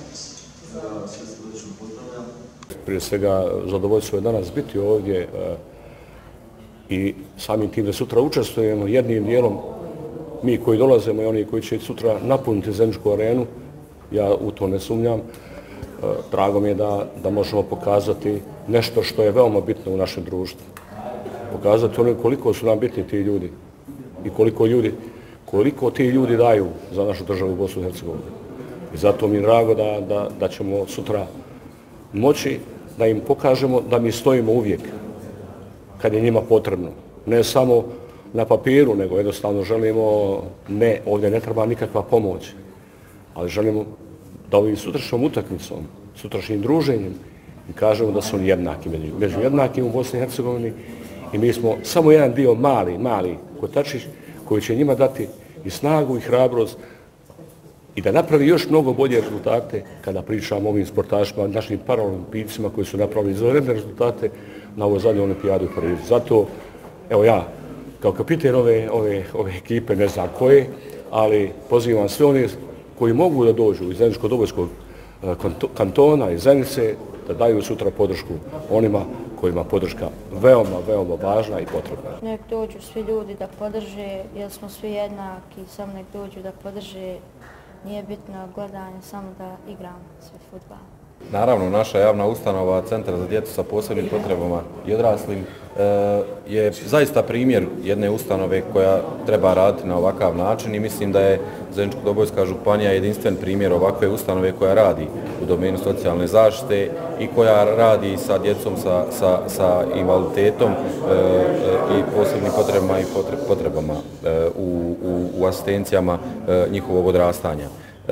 Prije svega, zadovoljstvo je danas biti ovdje i samim tim da sutra učestvujemo jednim dijelom, mi koji dolazimo i oni koji će sutra napuniti Zeničku arenu, ja u to ne sumnjam. Drago mi je da možemo pokazati nešto što je veoma bitno u našem društvu. Pokazati ono koliko su nam bitni ti ljudi i koliko ti ljudi daju za našu državu u Bosnu i Hercegovini. I zato mi je drago da ćemo sutra moći da im pokažemo da mi stojimo uvijek kad je njima potrebno. Ne samo na papiru, nego jednostavno želimo, ovdje ne treba nikakva pomoć, ali želimo da ovim sutrašnjom utakmicom, sutrašnjim druženjem i kažemo da su oni jednaki među jednakim u Bosni i Hercegovini i mi smo samo jedan dio mali kotačić koji će njima dati i snagu i hrabrost i da napravi još mnogo bolje rezultate kada pričamo o ovim sportašima, našim paraolimpijcima koji su napravili izvanredne rezultate na ovoj zadnjoj olimpijadi u Parizu. Zato, evo ja, kao kapiten ove ekipe, ne znam koje, ali pozivam sve one koji mogu da dođu iz Zeničko-Dobojskog kantona, iz Zenice, da daju sutra podršku onima kojima podrška veoma važna i potrebna. Nek dođu svi ljudi da podrže, jer smo svi jednaki, samo nek dođu da podrže. Nije bitno gledanje, samo da igramo sve fudbal. Naravno, naša javna ustanova Centar za djecu sa posebnim potrebama i odraslim je zaista primjer jedne ustanove koja treba raditi na ovakav način i mislim da je Zeničko-Dobojska županija jedinstven primjer ovakve ustanove koja radi u domenu socijalne zaštite i koja radi sa djecom sa invaliditetom i posebnim potrebama i potrebama u asistencijama njihovog odrastanja.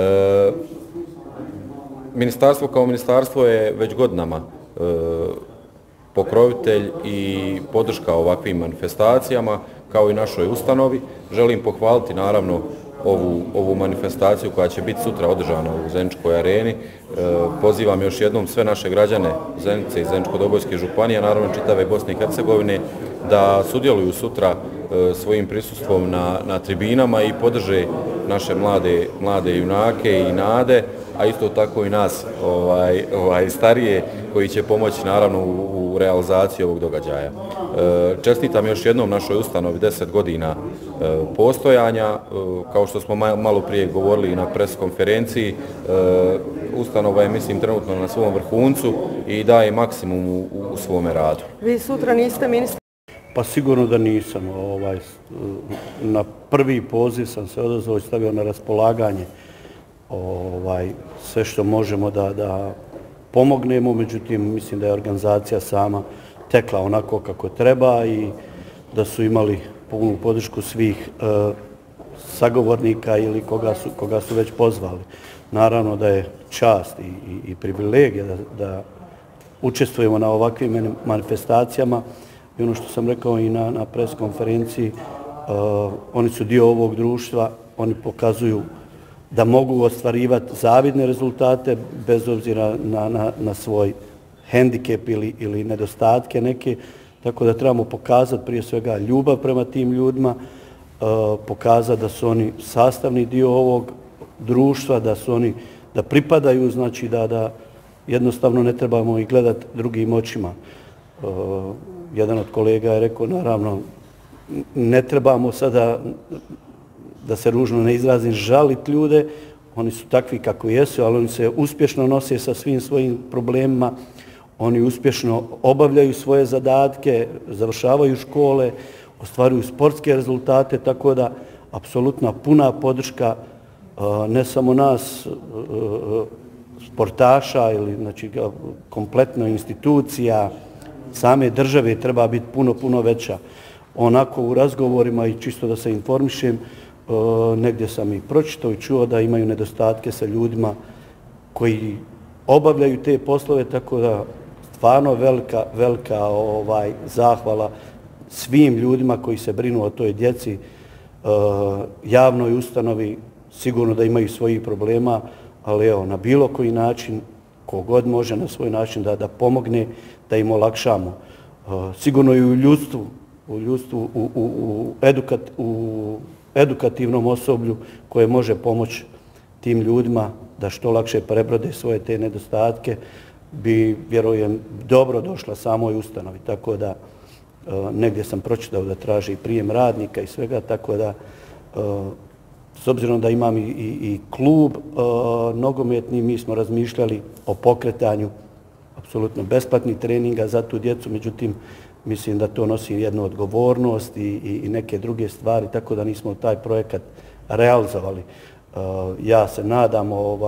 Ministarstvo kao ministarstvo je već godinama pokrovitelj i podrška ovakvim manifestacijama kao i našoj ustanovi. Želim pohvaliti naravno ovu manifestaciju koja će biti sutra održana u Zeničkoj areni. Pozivam još jednom sve naše građane Zenice i Zeničko-Dobojske županije, naravno čitave Bosne i Hercegovine, da sudjeluju sutra svojim prisustvom na tribinama i podrže naše mlade junake i nade, a isto tako i nas starije koji će pomoći naravno u realizaciji ovog događaja. Čestitam još jednom našoj ustanovi 10 godina postojanja. Kao što smo malo prije govorili na pres konferenciji, ustanova je mislim trenutno na svom vrhuncu i daje maksimum u svome radu. Vi sutra niste ministar? Pa sigurno da nisam. Na prvi poziv sam se odazvao i stavio na raspolaganje sve što možemo da pomognemo, međutim mislim da je organizacija sama tekla onako kako treba i da su imali punu podršku svih sagovornika ili koga su već pozvali. Naravno da je čast i privilegija da učestvujemo na ovakvim manifestacijama i ono što sam rekao i na pres konferenciji, oni su dio ovog društva, oni pokazuju da mogu ostvarivati zavidne rezultate bez obzira na svoj hendikep ili nedostatke neke. Tako da trebamo pokazati prije svega ljubav prema tim ljudima, pokazati da su oni sastavni dio ovog društva, da pripadaju, znači da jednostavno ne trebamo ih gledati drugim očima. Jedan od kolega je rekao, naravno, ne trebamo sada, da se ružno ne izrazim, žaliti ljude, oni su takvi kako jesu, ali oni se uspješno nose sa svim svojim problemima, oni uspješno obavljaju svoje zadatke, završavaju škole, ostvaruju sportske rezultate, tako da apsolutna puna podrška ne samo nas, sportaša ili znači kompletno institucija, same države treba biti puno veća. Onako u razgovorima i čisto da se informišem, negdje sam i pročitao i čuo da imaju nedostatke sa ljudima koji obavljaju te poslove, tako da stvarno velika zahvala svim ljudima koji se brinu o toj djeci, javnoj ustanovi, sigurno da imaju svojih problema, ali evo, na bilo koji način, kogod može na svoj način da pomogne, da im olakšamo. Sigurno i u ljudstvu, u edukativnom osoblju koje može pomoći tim ljudima da što lakše prebrode svoje te nedostatke, bi, vjerujem, dobro došla samoj ustanovi. Tako da negdje sam pročitao da traži prijem radnika i svega, tako da s obzirom da imam i klub nogometni, mi smo razmišljali o pokretanju apsolutno besplatnih treninga za tu djecu, međutim, mislim da to nosi jednu odgovornost i neke druge stvari, tako da nismo taj projekat realizovali. Ja se nadam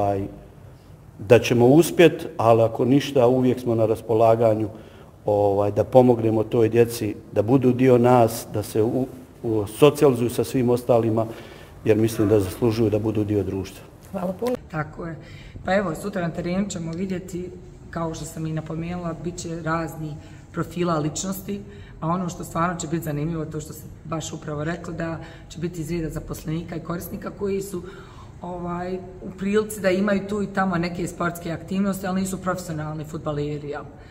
da ćemo uspjeti, ali ako ništa, uvijek smo na raspolaganju da pomognemo toj djeci, da budu dio nas, da se socijalizuju sa svim ostalima, jer mislim da zaslužuju da budu dio društva. Hvala puno. Tako je. Pa evo, sutra na terenu ćemo vidjeti, kao što sam i napomenula, bit će razni profila ličnosti, a ono što stvarno će biti zanimljivo, to što ste baš upravo rekli, da će biti iz reda zaposlenika i korisnika koji su u prilici da imaju tu i tamo neke sportske aktivnosti, ali nisu profesionalni fudbaleri.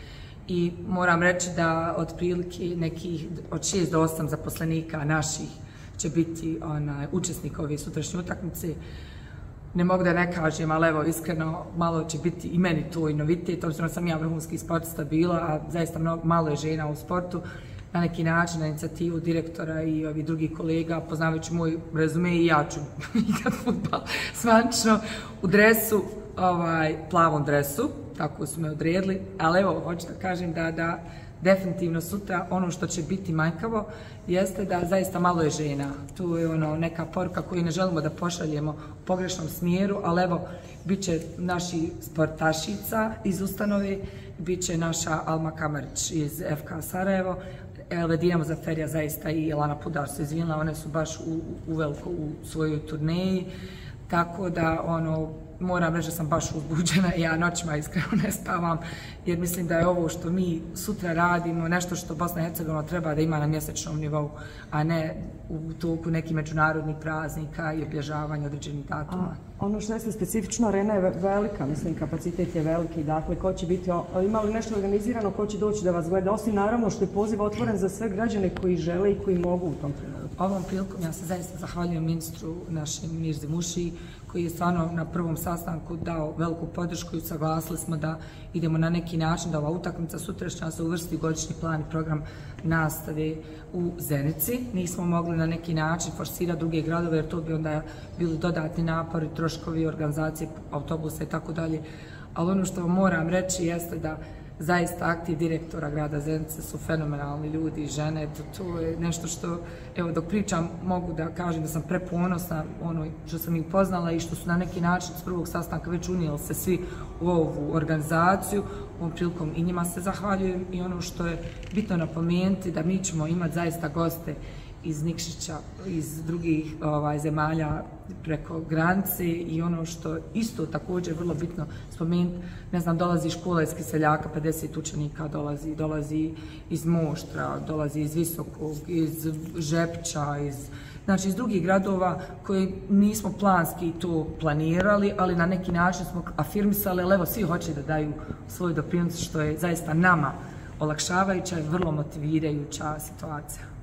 I moram reći da otprilike nekih od 6 do 8 zaposlenika naših će biti učesnik ove sutrašnje utakmice. Ne mogu da ne kažem, ali evo, iskreno, malo će biti i meni to i novitet, obzirom sam ja vrhunski sportista bila, a zaista malo je žena u sportu. Na neki način, na inicijativu direktora i ovih drugih kolega, poznavajući moj rezume, i ja ću igrat fudbal svančno u dresu, plavom dresu, tako su me odredili, ali evo, hoću da kažem da definitivno sutra ono što će biti manjkavo jeste da zaista malo je žena. Tu je neka poruka koju ne želimo da pošaljemo u pogrešnom smjeru, ali evo, bit će naši sportašica iz ustanove, bit će naša Alma Kamarić iz FK Sarajevo, Ledina Muzaferija zaista i Elana Pudar su izvinila, one su baš uveliko u svojoj turneji, tako da moram reći da sam baš uzbuđena i ja noćima iskreno ne spavam, jer mislim da je ovo što mi sutra radimo nešto što Bosna i Hercegovina treba da ima na mjesečnom nivou, a ne u toku nekih međunarodnih praznika i obilježavanja određenih datuma. Ono što je specifično, arena je velika, mislim, kapacitet je veliki, dakle, ko će biti, ima li nešto organizirano, ko će doći da vas gleda, osim naravno što je poziv otvoren za sve građane koji žele i koji mogu u tom trenutku. Ovom prilikom ja se zaista zahvaljujem ministru našem Mirzi Muši, koji je stvarno na prvom sastanku dao veliku podršku i saglasili smo da idemo na neki način da ova utakmica sutrašnja se uvrsti u godišnji plan i program nastave u Zenici. Nismo mogli na neki način forsirati druge gradove jer to bi onda bili dodatni napori, troškovi, organizacije autobusa i tako dalje. Ali ono što moram reći jeste da zaista aktiv direktora grada Zenice su fenomenalni ljudi i žene. To je nešto što, evo, dok pričam mogu da kažem da sam preponosna ono što sam ih upoznala i što su na neki način s prvog sastanka već unijeli se svi u ovu organizaciju. Ovom prilikom i njima se zahvaljujem i ono što je bitno napomenuti da mi ćemo imati zaista goste iz Nikšića, iz drugih zemalja preko granice i ono što isto također vrlo bitno spomenuti, ne znam, dolazi škola iz Kiseljaka, 50 učenika dolazi iz Moštra, dolazi iz Visokog, iz Žepča, znači iz drugih gradova koji nismo planski to planirali, ali na neki način smo afirmisali, ali evo svi hoće da daju svoj doprinos što je zaista nama olakšavajuća i vrlo motivirajuća situacija.